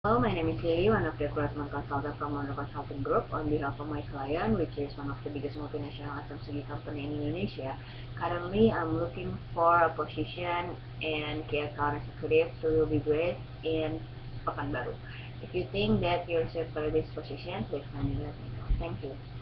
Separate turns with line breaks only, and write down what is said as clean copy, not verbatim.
Hello, my name is Lily, one of the recruitment consultant from Mono Consulting Group. On behalf of my client, which is one of the biggest multinational FMCG company in Indonesia, currently I'm looking for a position in key account executive to be based in Pekanbaru. If you think that you're suited for this position, please kindly let me know. Thank you.